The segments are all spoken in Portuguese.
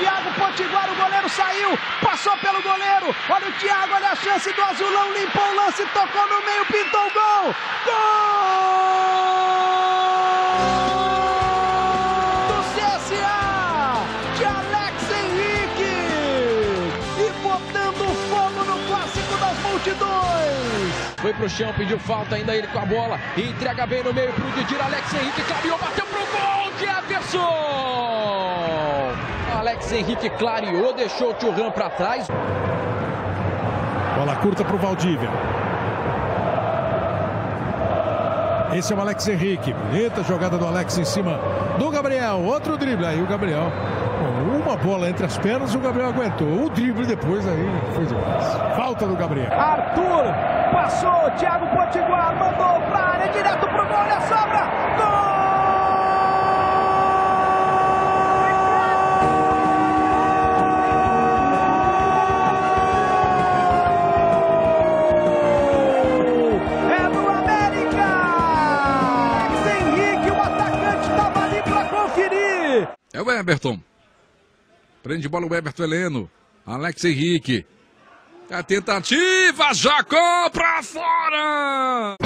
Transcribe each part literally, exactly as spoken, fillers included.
Thiago Potiguar, o goleiro saiu, passou pelo goleiro. Olha o Thiago, olha a chance do azulão, limpou o lance, tocou no meio, pintou o gol. Gol! Do C S A, de Alex Henrique. E botando fogo no clássico das multidões. Foi pro chão, pediu falta, ainda ele com a bola. Entrega bem no meio pro Didir, Alex Henrique clareou, bateu pro gol de Everson. Alex Henrique clareou, deixou o Thuram pra trás. Bola curta pro Valdívia. Esse é o Alex Henrique. Bonita jogada do Alex em cima do Gabriel. Outro drible aí, o Gabriel. Bom, uma bola entre as pernas, o Gabriel aguentou. O drible depois aí foi demais. Falta do Gabriel. Arthur passou, Thiago Potiguar mandou pra área, direto pro gol, olha a sobra. Gol! É do América! Alex Henrique, o atacante estava ali pra conferir. É o Everton. Prende bola o Everton Heleno. Alex Henrique. A tentativa, Jacó pra fora!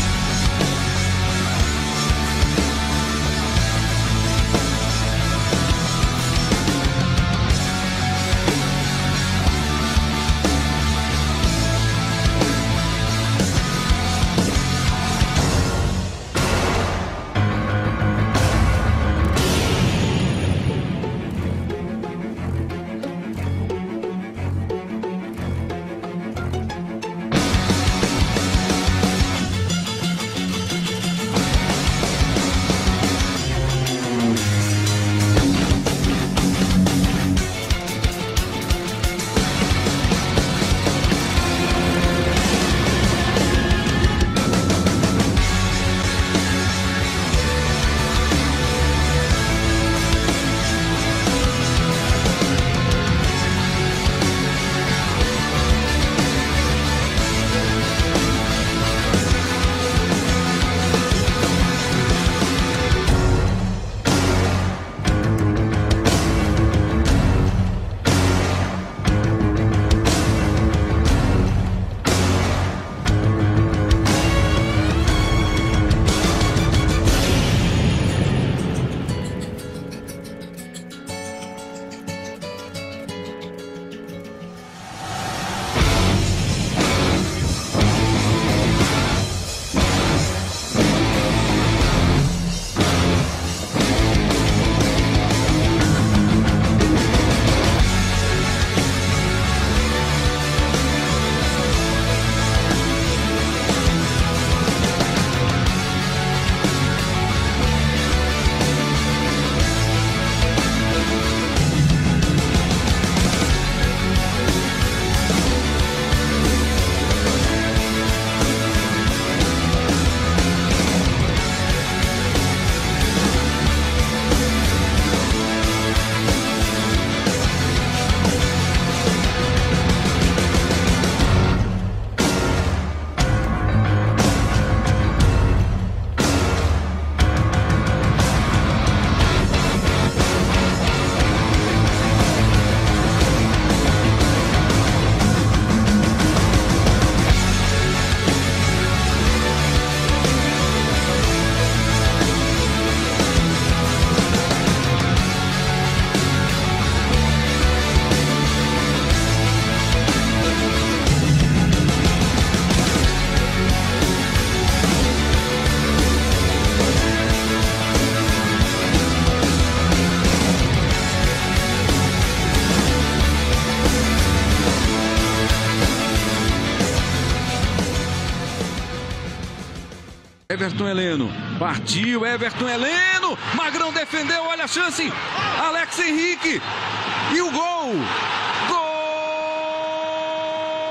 Everton Heleno, partiu, Everton Heleno, Magrão defendeu, olha a chance, Alex Henrique, e o gol,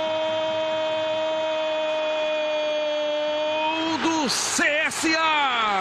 gol do C S A!